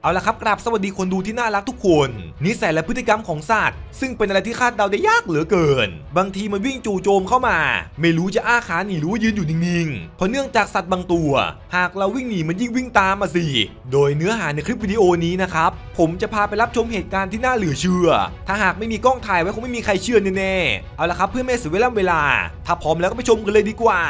เอาละครับกราบสวัสดีคนดูที่น่ารักทุกคนนิสัยและพฤติกรรมของสัตว์ซึ่งเป็นอะไรที่คาดเดาได้ยากเหลือเกินบางทีมันวิ่งจู่โจมเข้ามาไม่รู้จะอ้าขาหนีหรือว่ายืนอยู่นิ่งๆเพราะเนื่องจากสัตว์บางตัวหากเราวิ่งหนีมันยิ่งวิ่งตามมาสิโดยเนื้อหาในคลิปวิดีโอนี้นะครับผมจะพาไปรับชมเหตุการณ์ที่น่าเหลือเชื่อถ้าหากไม่มีกล้องถ่ายไว้คงไม่มีใครเชื่อแน่ๆเอาละครับเพื่อไม่เสียเวลาถ้าพร้อมแล้วก็ไปชมกันเลยดีกว่า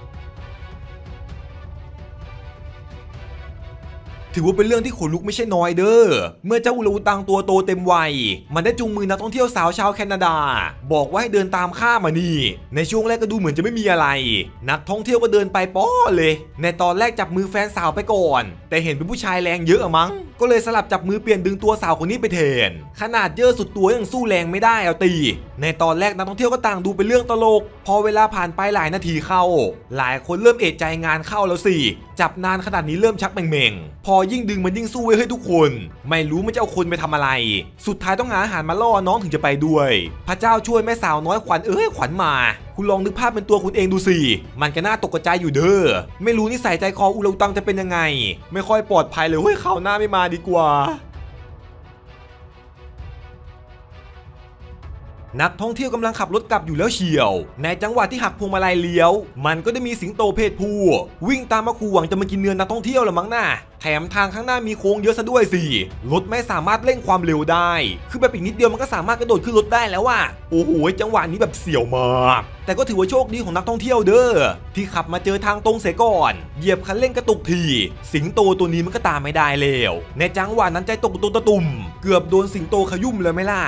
ถือว่าเป็นเรื่องที่ขนลุกไม่ใช่น้อยเด้อเมื่อเจ้าอูราอูตังตัวโตเต็มวัยมันได้จูงมือนักท่องเที่ยวสาวชาวแคนาดาบอกว่าให้เดินตามข้ามานี่ในช่วงแรกก็ดูเหมือนจะไม่มีอะไรนักท่องเที่ยวก็เดินไปป้อเลยในตอนแรกจับมือแฟนสาวไปก่อนแต่เห็นเป็นผู้ชายแรงเยอะอะมั้งก็เลยสลับจับมือเปลี่ยนดึงตัวสาวคนนี้ไปแทนขนาดเยอะสุดตัวยังสู้แรงไม่ได้เอาตีในตอนแรกนักท่องเที่ยวก็ต่างดูเป็นเรื่องตลกพอเวลาผ่านไปหลายนาทีเข้าหลายคนเริ่มเอะใจงานเข้าแล้วสิจับนานขนาดนี้เริ่มชักเม่งๆพอยิ่งดึงมันยิ่งสู้ไว้ให้ทุกคนไม่รู้มันจะเอาคนไปทำอะไรสุดท้ายต้องหาอาหารมาล่อน้องถึงจะไปด้วยพระเจ้าช่วยแม่สาวน้อยขวัญขวัญมาคุณลองนึกภาพเป็นตัวคุณเองดูสิมันก็น่าตกใจอยู่เด้อไม่รู้นิสัยใจคออูราอูตังจะเป็นยังไงไม่ค่อยปลอดภัยเลยคราวหน้าไม่มาดีกว่านักท่องเที่ยวกำลังขับรถกลับอยู่แล้วเฉียวในจังหวะที่หักพวงมาลัยเลี้ยวมันก็ได้มีสิงโตเพศผู้วิ่งตามมาขู่หวังจะมากินเนื้อนักท่องเที่ยวละมั้งน่ะแถมทางข้างหน้ามีโค้งเยอะซะด้วยสิรถไม่สามารถเร่งความเร็วได้คือแบบอีกนิดเดียวมันก็สามารถกระโดดขึ้นรถได้แล้วว่ะโอ้โหจังหวะนี้แบบเสี่ยวมากแต่ก็ถือว่าโชคดีของนักท่องเที่ยวเด้อที่ขับมาเจอทางตรงเสียก่อนเหยียบคันเร่งกระตุกทีสิงโตตัวนี้มันก็ตามไม่ได้แล้วในจังหวะนั้นใจตกตัวตุ่มเกือบโดนสิงโตขยุ่มเลยไหมล่ะ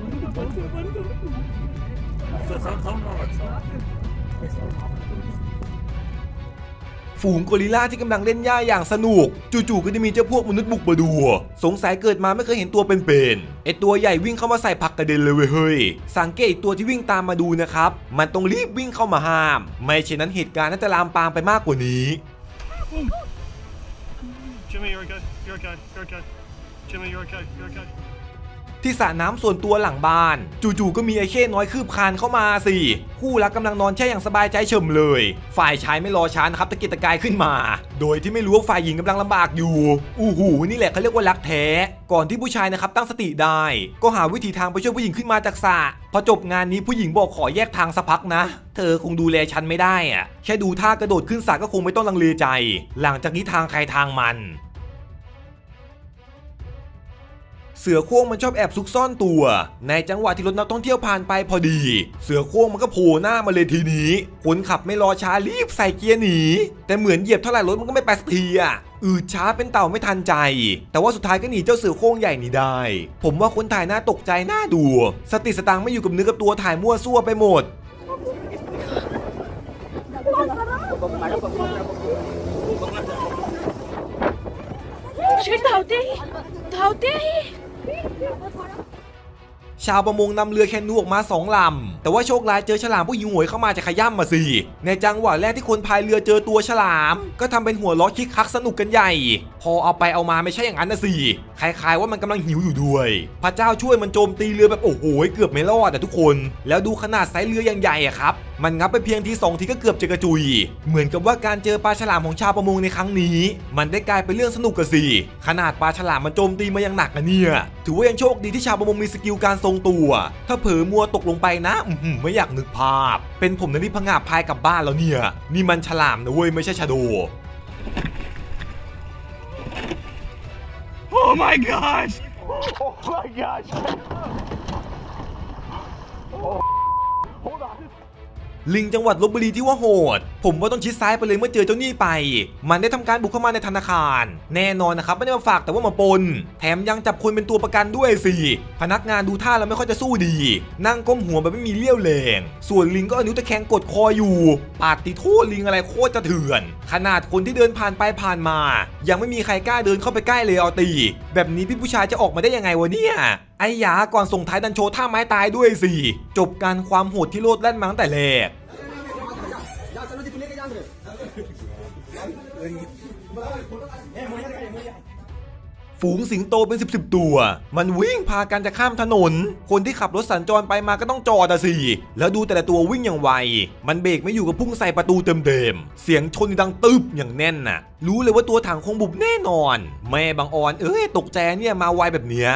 ฝูงกอริลลาที่กำลังเล่นหญ้าอย่างสนุกจู่ๆก็จะมีเจ้าพวกมนุษย์บุกมาดูสงสัยเกิดมาไม่เคยเห็นตัวเป็นๆไอตัวใหญ่วิ่งเข้ามาใส่ผักกระเด็นเลยเฮ้ยสังเกตตัวที่วิ่งตามมาดูนะครับมันต้องรีบวิ่งเข้ามาห้ามไม่เช่นนั้นเหตุการณ์น่าจะลามปามไปมากกว่านี้ Jimmy, you're okay. You're okay. You're okay. Jimmy, you're okay. You're okay. ที่สระน้ำส่วนตัวหลังบ้านจู่ๆก็มีไอ้เข้น้อยคืบคานเข้ามาสิคู่รักกำลังนอนแช่อย่างสบายใจเฉมเลยฝ่ายชายไม่รอช้านะครับตะเกียกตะกายขึ้นมาโดยที่ไม่รู้ว่าฝ่ายหญิงกำลังลำบากอยู่อู้หูนี่แหละเขาเรียกว่ารักแท้ก่อนที่ผู้ชายนะครับตั้งสติได้ก็หาวิธีทางไปช่วยผู้หญิงขึ้นมาจากสระพอจบงานนี้ผู้หญิงบอกขอแยกทางสักพักนะเธอคงดูแลฉันไม่ได้อะแค่ดูท่ากระโดดขึ้นสระก็คงไม่ต้องลังเลใจหลังจากนี้ทางใครทางมันเสือโคร่งมันชอบแอบซุกซ่อนตัวในจังหวะที่รถนักท่องเที่ยวผ่านไปพอดีเสือโคร่งมันก็โผล่หน้ามาเลยทีนี้คนขับไม่รอช้ารีบใส่เกียร์หนีแต่เหมือนเหยียบเท่าไหร่รถมันก็ไม่ไปสักทีอ่ะช้าเป็นเต่าไม่ทันใจแต่ว่าสุดท้ายก็หนีเจ้าเสือโคร่งใหญ่หนีได้ผมว่าคนถ่ายน่าตกใจน่าดูสติสตังไม่อยู่กับเนื้อกับตัวถ่ายมั่วซั่วไปหมดชาวประมงนำเรือแคนูออกมา2 ลำแต่ว่าโชคร้ายเจอฉลามผู้หิวโหยเข้ามาจะขย่ำมาสิในจังหวะแรกที่คนพายเรือเจอตัวฉลามก็ทำเป็นหัวล้อคิกคักสนุกกันใหญ่พอเอาไปเอามาไม่ใช่อย่างนั้นนะสิคล้ายๆว่ามันกำลังหิวอยู่ด้วยพระเจ้าช่วยมันโจมตีเรือแบบโอ้โหเกือบไม่รอดแต่ทุกคนแล้วดูขนาดไซส์เรืออย่างใหญ่อะครับมันงับไปเพียงที2 ทีก็เกือบจะกระจุยเหมือนกับว่าการเจอปลาฉลามของชาวประมงในครั้งนี้มันได้กลายเป็นเรื่องสนุกกันสิขนาดปลาฉลามมันโจมตีมาอย่างหนักนะเนี่ยถือว่ายังโชคดีที่ชาวประมงมีสกิลการทรงตัวถ้าเผลอมัวตกลงไปนะไม่อยากนึกภาพเป็นผมนะรีบผงาบพายกลับบ้านแล้วเนี่ยนี่มันฉลามนะเว้ยไม่ใช่ชาโด Oh my gosh! Oh my gosh! Oh. Hold on. ลิงจังหวัดลพบุรีที่ว่าโหดผมว่าต้องชิดซ้ายไปเลยเมื่อเจอเจ้าหนี้ไปมันได้ทำการบุกเข้ามาในธนาคารแน่นอนนะครับไม่ได้มาฝากแต่ว่ามาปนแถมยังจับคนเป็นตัวประกันด้วยสิพนักงานดูท่าแล้วไม่ค่อยจะสู้ดีนั่งก้มหัวแบบไม่มีเลี้ยวแรงส่วนลิงก็เอานิ้วตะแคงกดคออยู่ปาดติโทษลิงอะไรโคตรจะเถื่อนขนาดคนที่เดินผ่านไปผ่านมายังไม่มีใครกล้าเดินเข้าไปใกล้เลยเอาตีแบบนี้พี่ผู้ชายจะออกมาได้ยังไงวะเนี่ยไอ้ยาก่อนส่งท้ายดันโชว์ท่าไม้ตายด้วยสิจบการความโหดที่โลดแล่นมาตั้งแต่แรกฝฝูงสิงโตเป็น10ตัวมันวิ่งพากันจะข้ามถนนคนที่ขับรถสัญจรไปมาก็ต้องจอดสิแล้วดูแต่ละตัววิ่งอย่างไวมันเบรกไม่อยู่กับพุ่งใส่ประตูเต็มๆเสียงชนดังตึบอย่างแน่นน่ะรู้เลยว่าตัวถังคงบุบแน่นอนแม่บางออนตกใจเนี่ยมาไวแบบเนี้ย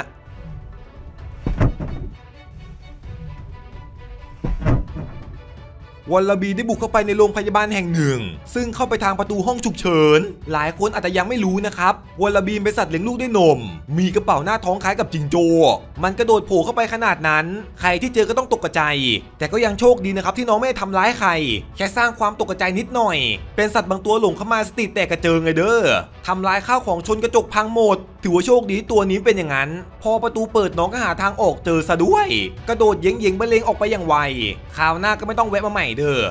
วัลลบีได้บุกเข้าไปในโรงพยาบาลแห่งหนึ่งซึ่งเข้าไปทางประตูห้องฉุกเฉินหลายคนอาจจะยังไม่รู้นะครับวัลลบีเป็นสัตว์เลี้ยงลูกด้วยนมมีกระเป๋าหน้าท้องคล้ายกับจิงโจ้มันกระโดดโผล่เข้าไปขนาดนั้นใครที่เจอก็ต้องตกใจแต่ก็ยังโชคดีนะครับที่น้องไม่ได้ทำร้ายใครแค่สร้างความตกใจนิดหน่อยเป็นสัตว์บางตัวหลงเข้ามาสติแตกกระเจิงไงเด้อทำลายข้าวของชนกระจกพังหมดถือว่าโชคดีตัวนี้เป็นอย่างนั้นพอประตูเปิดน้องก็หาทางออกเจอซะด้วยกระโดดเย่งบรรเลงออกไปอย่างไวคราวหน้าก็ไม่ต้องแวะมาใหม่เด้อ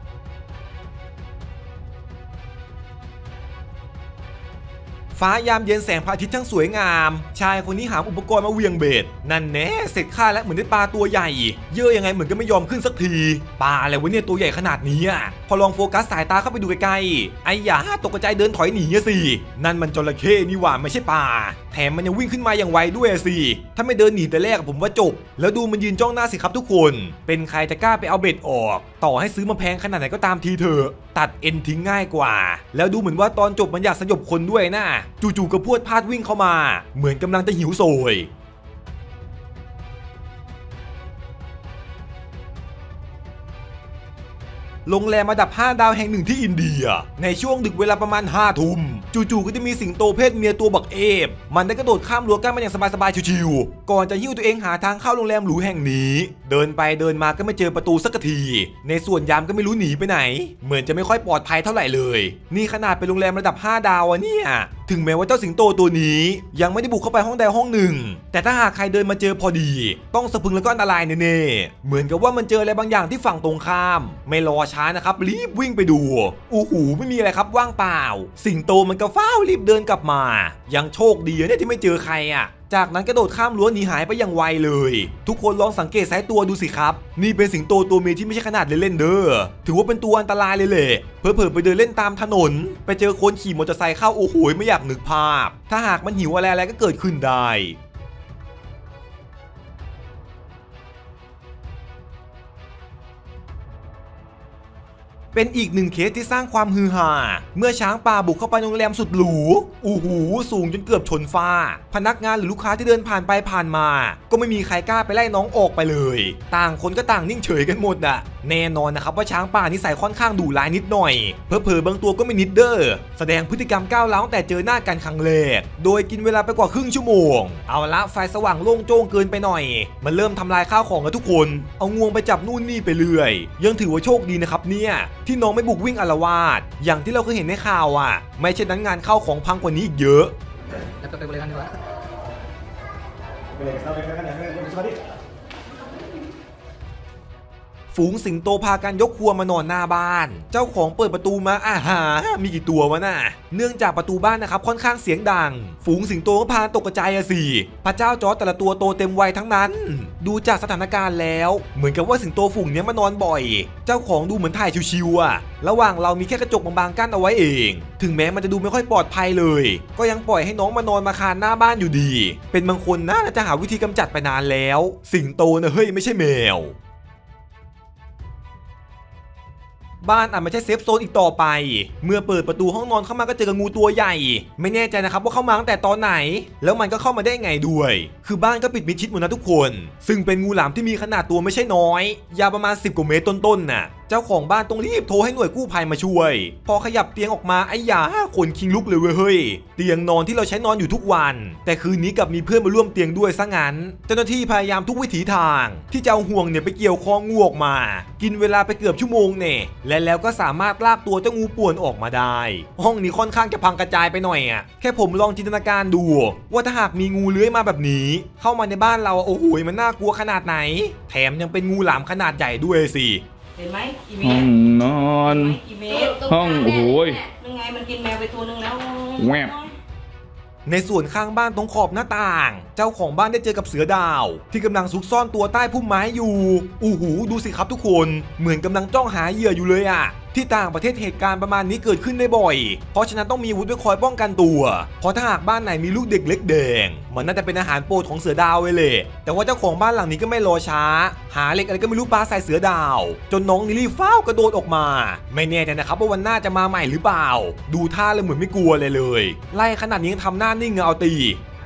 ฟ้ายามเย็นแสงพระอาทิตย์ช่างสวยงามชายคนนี้หาอุปกรณ์มาเวียงเบ็ดนั่นแน่เสร็จค่าแล้วเหมือนได้ปลาตัวใหญ่เยอะยังไงเหมือนก็ไม่ยอมขึ้นสักทีปลาอะไรวะเนี่ยตัวใหญ่ขนาดนี้พอลองโฟกัสสายตาเข้าไปดูใกล้ๆไอ้ยาตกใจเดินถอยหนีสินั่นมันจระเข้นี่หว่าไม่ใช่ปลาแถมมันยังวิ่งขึ้นมาอย่างไวด้วยสิถ้าไม่เดินหนีแต่แรกผมว่าจบแล้วดูมันยืนจ้องหน้าสิครับทุกคนเป็นใครจะกล้าไปเอาเบ็ดออกต่อให้ซื้อมาแพงขนาดไหนก็ตามทีเถอะตัดเอ็นทิ้งง่ายกว่าแล้วดูเหมือนว่าตอนจบมันอยากสยบคนด้วยนะจู่ๆก็พรวดพลาดวิ่งเข้ามาเหมือนกำลังจะหิวโซยโรงแรมระดับ5 ดาวแห่งหนึ่งที่อินเดียในช่วงดึกเวลาประมาณ5 ทุ่มจู่ๆก็จะมีสิงโตเพศเมียตัวบักเอฟมันได้กระโดดข้ามรั้วกั้นมาอย่างสบายๆชิวๆก่อนจะหิ้วตัวเองหาทางเข้าโรงแรมหรูแห่งนี้เดินไปเดินมาก็ไม่เจอประตูสักทีในส่วนยามก็ไม่รู้หนีไปไหนเหมือนจะไม่ค่อยปลอดภัยเท่าไหร่เลยนี่ขนาดเป็นโรงแรมระดับ5 ดาวเนี่ยถึงแม้ว่าเจ้าสิงโตตัวนี้ยังไม่ได้บุกเข้าไปห้องใดห้องหนึ่งแต่ถ้าหากใครเดินมาเจอพอดีต้องสะพรึงแล้วก็อันตรายแน่ๆเหมือนกับว่ามันเจออะไรบางอย่างที่ฝั่งตรงข้ามไม่รอช้านะครับรีบวิ่งไปดูไม่มีอะไรครับว่างเปล่าสิงโตมันก็ฟ้าวรีบเดินกลับมายังโชคดีเนี่ยที่ไม่เจอใครจากนั้นกระโดดข้ามรั้วหนีหายไปอย่างไวเลยทุกคนลองสังเกตสายตัวดูสิครับนี่เป็นสิงโตตัวเมียที่ไม่ใช่ขนาดเล่นๆเด้อถือว่าเป็นตัวอันตรายเลยแหละเผลอๆไปเดินเล่นตามถนนไปเจอคนขี่มอเตอร์ไซค์เข้าไม่อยากนึกภาพถ้าหากมันหิวอะไรก็เกิดขึ้นได้เป็นอีกหนึ่งเคสที่สร้างความฮือฮาเมื่อช้างป่าบุกเข้าไปโรงแรมสุดหรูสูงจนเกือบชนฟ้าพนักงานหรือลูกค้าที่เดินผ่านไปผ่านมาก็ไม่มีใครกล้าไปไล่น้องออกไปเลยต่างคนก็ต่างนิ่งเฉยกันหมดแน่นอนนะครับว่าช้างป่านิสัยค่อนข้างดุร้ายนิดหน่อยเผลอๆบางตัวก็ไม่นิดเด้อแสดงพฤติกรรมก้าวร้าวแต่เจอหน้ากันครั้งแรกโดยกินเวลาไปกว่าครึ่งชั่วโมงเอาละไฟสว่างโล่งโจ้งเกินไปหน่อยมันเริ่มทำลายข้าวของกันทุกคนเอางวงไปจับนู่นนี่ไปเรื่อยยังถือว่าโชคดีนะครับเนี่ยที่น้องไม่บุกวิ่งอาละวาดอย่างที่เราเคยเห็นในข่าวไม่เช่นนั้นงานเข้าของพังกว่านี้อีกเยอะแล้วไปบริการดีกว่าฝูงสิงโตพากันยกครัวมานอนหน้าบ้านเจ้าของเปิดประตูมามีกี่ตัววะน่ะเนื่องจากประตูบ้านนะครับค่อนข้างเสียงดังฝูงสิงโตก็พาตกใจสิพระเจ้าจอร์จแต่ละตัวโตเต็มวัยทั้งนั้นดูจากสถานการณ์แล้วเหมือนกับว่าสิงโตฝูงนี้มานอนบ่อยเจ้าของดูเหมือนถ่ายชิวๆระหว่างเรามีแค่กระจกบางๆกั้นเอาไว้เองถึงแม้มันจะดูไม่ค่อยปลอดภัยเลยก็ยังปล่อยให้น้องมานอนมาคานหน้าบ้านอยู่ดีเป็นบางคนน่าจะหาวิธีกำจัดไปนานแล้วสิงโตนะเฮ้ยไม่ใช่แมวบ้านอาจไม่ใช่เซฟโซนอีกต่อไปเมื่อเปิดประตูห้องนอนเข้ามาก็เจอกับงูตัวใหญ่ไม่แน่ใจนะครับว่าเข้ามาตั้งแต่ตอนไหนแล้วมันก็เข้ามาได้ไงด้วยคือบ้านก็ปิดมิดชิดหมดนะทุกคนซึ่งเป็นงูหลามที่มีขนาดตัวไม่ใช่น้อยยาวประมาณ10 กว่าเมตรต้นๆน่ะเจ้าของบ้านต้องรีบโทรให้หน่วยกู้ภัยมาช่วยพอขยับเตียงออกมาไอ้ยาคนคิงลุกเลยเฮ้ยเตียงนอนที่เราใช้นอนอยู่ทุกวันแต่คืนนี้กลับมีเพื่อนมาร่วมเตียงด้วยซะงั้นเจ้าหน้าที่พยายามทุกวิถีทางที่จะเอาห่วงเนี่ยไปเกี่ยวคองูออกมากินเวลาไปเกือบชั่วโมงเนี่ยและแล้วก็สามารถลากตัวเจ้างูป่วนออกมาได้ห้องนี้ค่อนข้างจะพังกระจายไปหน่อยแค่ผมลองจินตนาการดูว่าถ้าหากมีงูเลื้อยมาแบบนี้เข้ามาในบ้านเรามันน่ากลัวขนาดไหนแถมยังเป็นงูหลามขนาดใหญ่ด้วยสิเห็นไหมกี่เมห้อตงรนอนกี่เมตรห้องยังไงมันกินแมวไปตัวนึงแล้วแวบในส่วนข้างบ้านตรงขอบหน้าต่างเจ้าของบ้านได้เจอกับเสือดาวที่กำลังซุกซ่อนตัวใต้พุ่มไม้อยู่ดูสิครับทุกคนเหมือนกำลังจ้องหาเหยื่ออยู่เลยที่ต่างประเทศเหตุการณ์ประมาณนี้เกิดขึ้นได้บ่อยเพราะฉะนั้นต้องมีอาวุธไว้คอยป้องกันตัวเพราะถ้าหากบ้านไหนมีลูกเด็กเล็กแดงมันน่าจะเป็นอาหารโปรดของเสือดาวเลยแต่ว่าเจ้าของบ้านหลังนี้ก็ไม่รอช้าหาเหล็กอะไรก็ไม่รู้ปาใส่เสือดาวจนน้องนิลลี่ฟ้าวกระโดดออกมาไม่แน่ใจนะครับว่าวันหน้าจะมาใหม่หรือเปล่าดูท่าเลยเหมือนไม่กลัวเลยไล่ขนาดนี้ยังทำหน้านิ่งเอาตี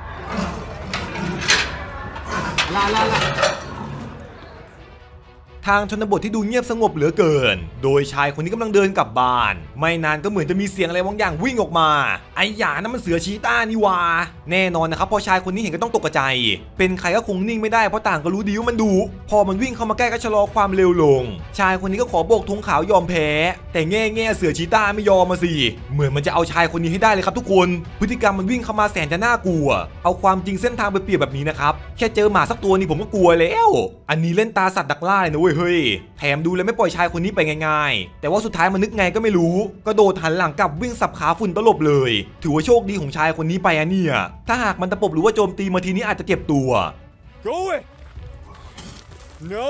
ทางชนบทที่ดูเงียบสงบเหลือเกินโดยชายคนนี้กำลังเดินกลับบ้านไม่นานก็เหมือนจะมีเสียงอะไรบางอย่างวิ่งออกมาไอ้หยานั่นมันเสือชีต้านี่วาแน่นอนนะครับพอชายคนนี้เห็นก็ต้องตกใจเป็นใครก็คงนิ่งไม่ได้เพราะต่างก็รู้ดีว่ามันดุพอมันวิ่งเข้ามาใกล้ก็ชะลอความเร็วลงชายคนนี้ก็ขอโบกธงขาวยอมแพ้แต่แง่เสือชีต้าไม่ยอมมาสิเหมือนมันจะเอาชายคนนี้ให้ได้เลยครับทุกคนพฤติกรรมมันวิ่งเข้ามาแสนจะน่ากลัวเอาความจริงเส้นทางไปเปรียบแบบนี้นะครับแค่เจอหมาสักตัวนี่ผมก็กลัวแล้วอันนี้เล่นตาสัตว์ดักล่าเลยนะเว้ยเฮ้ยแถมดูเลยไม่ปล่อยชายคนนี้ไปง่ายๆแต่ว่าสุดท้ายมันนึกไงก็ไม่รู้ก็โดดหันหลังกลับวิ่งสับขาฝุ่นตลบเลยถือว่าโชคดีของชายคนนี้ไปอะเนี่ยถ้าหากมันตะปบหรือว่าโจมตีมาทีนี้อาจจะเจ็บตัว Go away. No.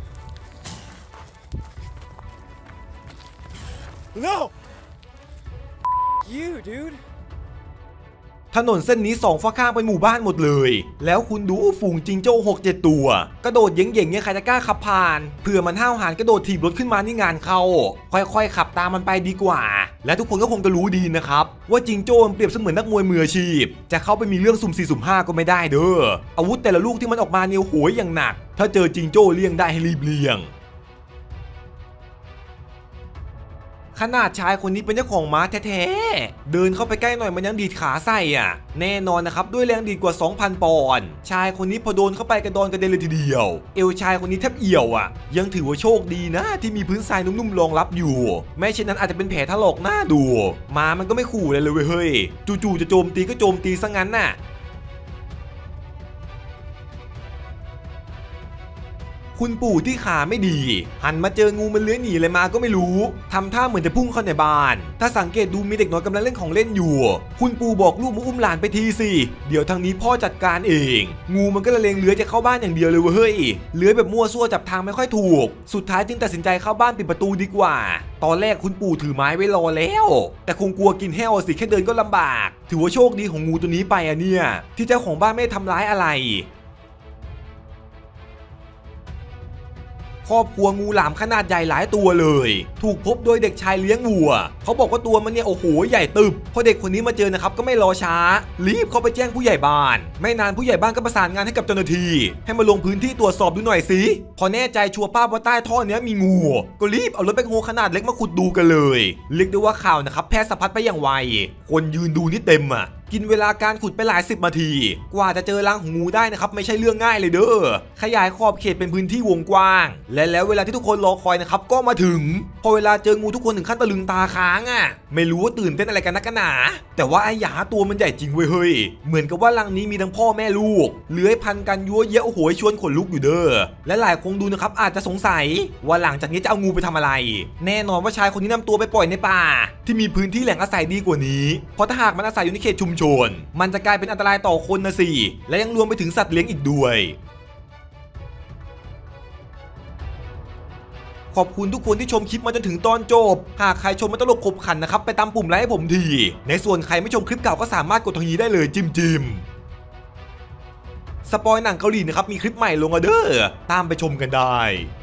No. You, dude. ถนนเส้นนี้2ฝั่งข้างเป็นหมู่บ้านหมดเลยแล้วคุณดูฝูงจิงโจ้ 6-7 ตัวกระโดดเย่งๆเนี่ยใครจะกล้าขับผ่านเผื่อมันห้าวหาญกระโดดถีบรถขึ้นมานี่งานเข้าค่อยๆขับตามมันไปดีกว่าและทุกคนก็คงจะรู้ดีนะครับว่าจิงโจ้มันเปรียบเสมือนนักมวยมืออาชีพจะเข้าไปมีเรื่องสุ่ม4สุ่ม5ก็ไม่ได้เด้ออาวุธแต่ละลูกที่มันออกมาเนี่ยโหยอย่างหนักถ้าเจอจิงโจ้เลี่ยงได้ให้รีบเลี่ยงขนาดชายคนนี้เป็นเจ้าของม้าแท้ๆเดินเข้าไปใกล้หน่อยมันยังดีดขาใส่อ่ะแน่นอนนะครับด้วยแรงดีดกว่า 2,000 ปอนด์ชายคนนี้พอโดนเข้าไปกระดอนกระเด็นเลยทีเดียวเอวชายคนนี้แทบเอี่ยวอ่ะยังถือว่าโชคดีนะที่มีพื้นทรายนุ่มๆรองรับอยู่ไม่เช่นนั้นอาจจะเป็นแผลถลอกหน้าดูม้ามันก็ไม่ขู่เลยเว้ยเฮ้ยจู่ๆจะโจมตีก็โจมตีซะงั้นน่ะคุณปู่ที่ขาไม่ดีหันมาเจองูมันเลื้อยหนีเลยมาก็ไม่รู้ทำท่าเหมือนจะพุ่งเข้าในบ้านถ้าสังเกตดูมีเด็กน้อยกำลังเล่นของเล่นอยู่คุณปู่บอกลูกมาอุ้มหลานไปทีสิเดี๋ยวทางนี้พ่อจัดการเองงูมันก็ละเลงเลื้อยจะเข้าบ้านอย่างเดียวเลยเว้ยเลื้อยแบบมั่วซั่วจับทางไม่ค่อยถูกสุดท้ายจึงตัดสินใจเข้าบ้านปิดประตูดีกว่าตอนแรกคุณปู่ถือไม้ไว้รอแล้วแต่คงกลัวกินแห้วสิแค่เดินก็ลำบากถือว่าโชคดีของงูตัวนี้ไปอะเนี่ยที่เจ้าของบ้านไม่ทำร้ายอะไรครอบครัวงูหลามขนาดใหญ่หลายตัวเลยถูกพบโดยเด็กชายเลี้ยงวัวเขาบอกว่าตัวมันเนี่ยโอ้โหใหญ่ตึบพอเด็กคนนี้มาเจอนะครับก็ไม่รอช้ารีบเข้าไปแจ้งผู้ใหญ่บ้านไม่นานผู้ใหญ่บ้านก็ประสานงานให้กับเจ้าหน้าที่ให้มาลงพื้นที่ตรวจสอบดูหน่อยสิพอแน่ใจชัวร์ป้าว่าใต้ท่อเนี้ยมีงูก็รีบเอารถแบ็คโฮขนาดเล็กมาขุดดูกันเลยเรียกได้ว่าข่าวนะครับแพร่สะพัดไปอย่างไวคนยืนดูนี่เต็มอ่ะกินเวลาการขุดไปหลาย10 นาทีกว่าจะเจอรังของงูได้นะครับไม่ใช่เรื่องง่ายเลยเด้อขยายขอบเขตเป็นพื้นที่วงกว้างและแล้วเวลาที่ทุกคนรอคอยนะครับก็มาถึงพอเวลาเจองูทุกคนถึงขั้นตะลึงตาค้างอ่ะไม่รู้ว่าตื่นเต้นอะไรกันนักกันหนาแต่ว่าไอ้หยาตัวมันใหญ่จริงเว้ยเฮ้ยเหมือนกับว่ารังนี้มีทั้งพ่อแม่ลูกเลื้อยพันกันยั่วเยอะโอ้โหชวนขนลุกอยู่เด้อและหลายคงดูนะครับอาจจะสงสัยว่าหลังจากนี้จะเอางูไปทำอะไรแน่นอนว่าชายคนนี้นำตัวไปปล่อยในป่าที่มีพื้นที่แหล่งอาศัยดีกว่านี้เพราะถ้าหากมันอาศัยอยู่ในเขตชุมชนมันจะกลายเป็นอันตรายต่อคนนะสิและยังรวมไปถึงสัตว์เลี้ยงอีกด้วยขอบคุณทุกคนที่ชมคลิปมาจนถึงตอนจบหากใครชมมันตลกขบขันนะครับไปตามปุ่มไลค์ให้ผมทีในส่วนใครไม่ชมคลิปเก่าก็สามารถกดตรงนี้ได้เลยจิ้มสปอยหนังเกาหลีนะครับมีคลิปใหม่ลงเด้อตามไปชมกันได้